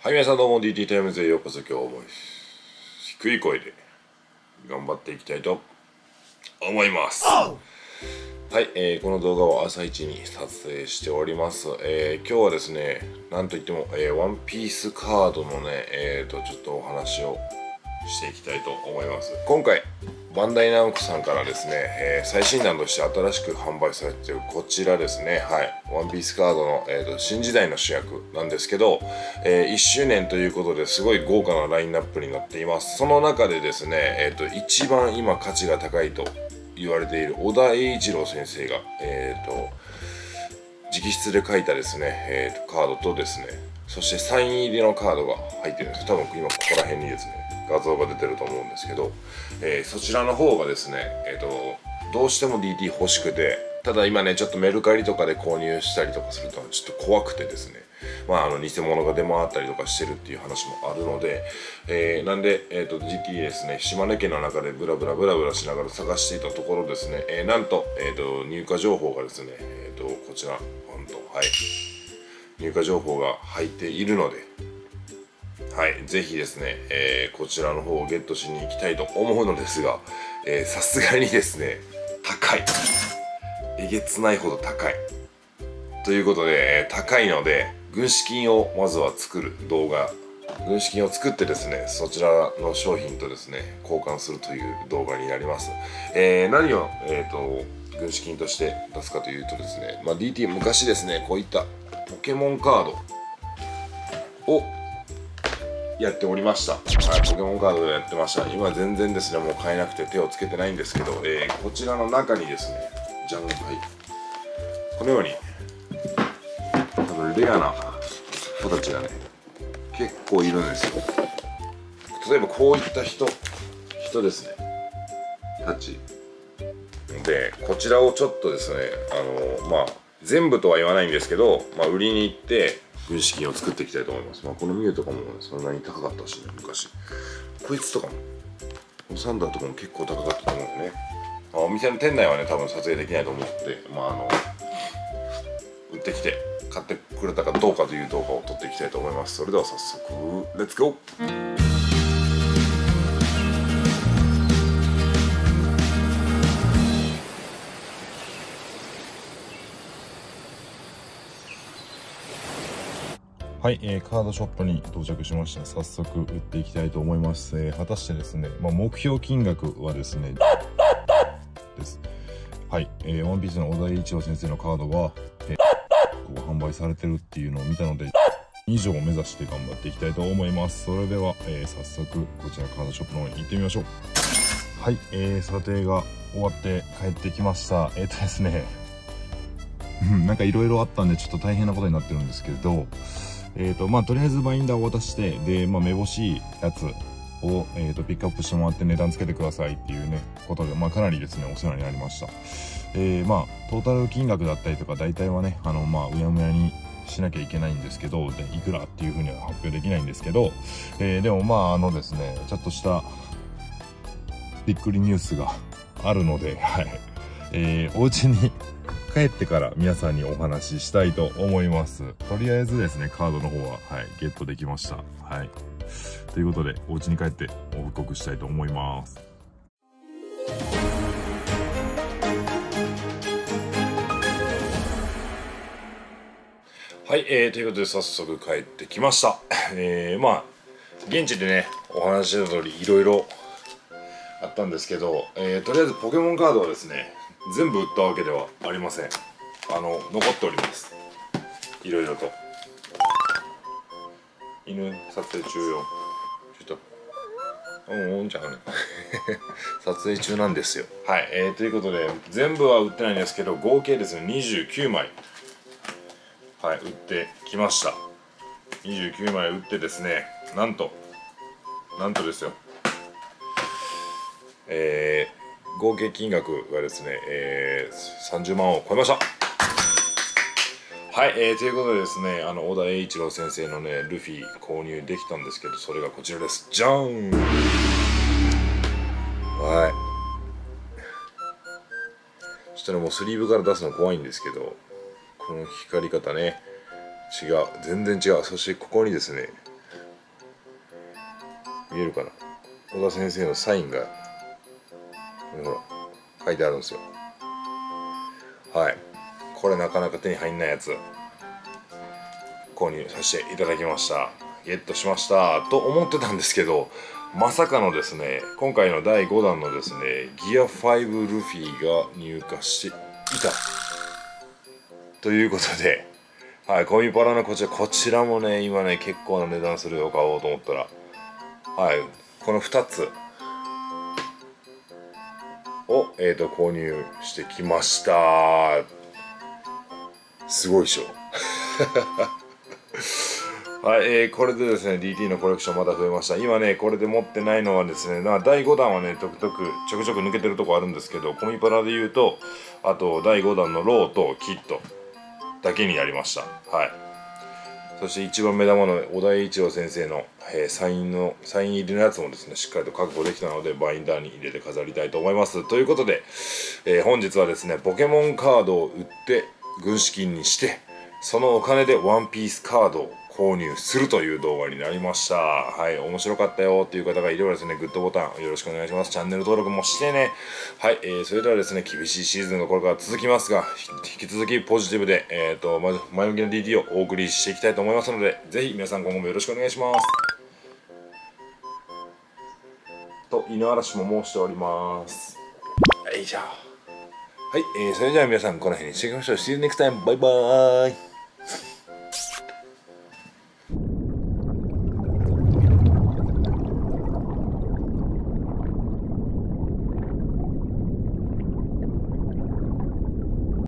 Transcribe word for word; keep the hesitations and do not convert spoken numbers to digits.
はい、皆さんどうも ディーティー タイムズへようこそ。今日も低い声で頑張っていきたいと思います。はい、えー、この動画を朝一に撮影しております。えー、今日はですね、なんといっても、えー、ワンピースカードのね、えーと、ちょっとお話をしていきたいと思います。今回、バンダイナムコさんからですね、えー、最新弾として新しく販売されているこちらですね、はい、ワンピースカードの、えーと、新時代の主役なんですけど、えー、いっしゅうねんということですごい豪華なラインナップになっています。その中でですね、えーと、一番今価値が高いと言われている小田栄一郎先生が、えーと、直筆で書いたですね、えーと、カードとですね、そしてサイン入りのカードが入ってるんです。多分今ここら辺にですね、画像が出てると思うんですけど、えー、そちらの方がですね、えーと、どうしても ディーティー 欲しくて、ただ今ね、ちょっとメルカリとかで購入したりとかするとちょっと怖くてですね、まああの偽物が出回ったりとかしてるっていう話もあるので、えー、なんで、えーと、ディーティー ですね、島根県の中でブラブラブラブラしながら探していたところですね、えー、なんと、えーと、入荷情報がですね、えーと、こちら、本当はい、入荷情報が入っているので、はい、ぜひですね、えー、こちらの方をゲットしに行きたいと思うのですが、さすがにですね、高い。えげつないほど高い。ということで、えー、高いので、軍資金をまずは作る動画、軍資金を作ってですね、そちらの商品とですね、交換するという動画になります。えー、何を、えーと、軍資金として出すかというとですね、まあ、ディーティー 昔ですね、こういったポケモンカードをやっておりました。はい、ポケモンカードをやってました。今全然ですね、もう買えなくて手をつけてないんですけど、えー、こちらの中にですね、じゃん、はい、このように、多分レアな子たちがね、結構いるんですよ。例えばこういった人、人ですね、たち。で、こちらをちょっとですね、あの、まあ、全部とは言わないんですけど、まあ、売りに行って、軍資金を作っていきたいと思います。まあ、このミュウとかもそんなに高かったしね、昔。こいつとかも、サンダーとかも結構高かったと思うんでね。まあ、お店の店内はね、多分撮影できないと思って、まあ、あの、売ってきて、買ってくれたかどうかという動画を撮っていきたいと思います。それでは早速、レッツゴー！はい、えー、カードショップに到着しました。早速売っていきたいと思います。えー、果たしてですね、まあ、目標金額はですね、です。はい、えー、ワンピースの小田栄一郎先生のカードが、えー、ここ販売されてるっていうのを見たので、以上を目指して頑張っていきたいと思います。それでは、えー、早速こちらカードショップの方に行ってみましょう。はい、えー、査定が終わって帰ってきました。えっ、ー、とですね、なんかいろいろあったんでちょっと大変なことになってるんですけど、えーとまあ、とりあえずバインダーを渡して、で、まあ、めぼしいやつを、えーとピックアップしてもらって値段つけてくださいっていうね、ことで、まあ、かなりですね、お世話になりました。えー、まあ、トータル金額だったりとか、大体はね、あの、まあ、うやむやにしなきゃいけないんですけど、で、いくらっていうふうには発表できないんですけど、えー、でもまあ、あのですね、ちょっとしたびっくりニュースがあるので、はい。えー、お家に帰ってから皆さんにお話ししたいと思います。とりあえずですね、カードの方は、はい、ゲットできました。はい。ということで、お家に帰ってご報告したいと思います。はい、えー、ということで早速帰ってきました。えー、まあ、現地でね、お話しした通りいろいろあったんですけど、えー、とりあえずポケモンカードはですね、全部売ったわけではありません。あの、残っております。いろいろと。犬撮影中よ。ちょっと、うん、うんちゃうね。撮影中なんですよ。はい、えー、ということで、全部は売ってないんですけど、合計ですね、にじゅうきゅうまい。はい、売ってきました。にじゅうきゅうまい売ってですね、なんと、なんとですよ。えー、合計金額がですね、えー、さんじゅうまんを超えました。はい、えー、ということでですね、あの小田栄一郎先生のね、ルフィ購入できたんですけど、それがこちらです。じゃーん。はい。ちょっとね、もうスリーブから出すの怖いんですけど、この光り方ね、違う、全然違う。そしてここにですね、 見えるかな、小田先生のサインがほら書いてあるんですよ。はい、これなかなか手に入んないやつ購入させていただきました。ゲットしましたと思ってたんですけど、まさかのですね、今回のだいごだんのですねギアごルフィが入荷していたということで、はい、コミパラのこちらこちらもね今ね結構な値段するよ、買おうと思ったら、はい、このふたつを、えーと購入してきました。すごいでしょはい、えー、これでですね ディーティー のコレクションまた増えました。今ねこれで持ってないのはですね、まあ、だいごだんはねちょくちょくちょくちょく抜けてるとこあるんですけど、コミパラで言うとあとだいごだんのローとキットだけになりました。はい、そして一番目玉の小田栄一郎先生の、えー、サインのサイン入りのやつもですねしっかりと確保できたのでバインダーに入れて飾りたいと思います。ということで、えー、本日はですねポケモンカードを売って軍資金にしてそのお金でワンピースカードを購入するという動画になりました。はい、面白かったよっていう方がいればですねグッドボタンよろしくお願いします。チャンネル登録もしてね。はい、えー、それではですね厳しいシーズンがこれから続きますが引き続きポジティブで、えーと、前向きな ディーティー をお送りしていきたいと思いますので、ぜひ皆さん今後もよろしくお願いしますと犬嵐も申しております。よいしょ。はい、えー、それでは皆さんこの辺にしていきましょう。See you next time. バイバーイ。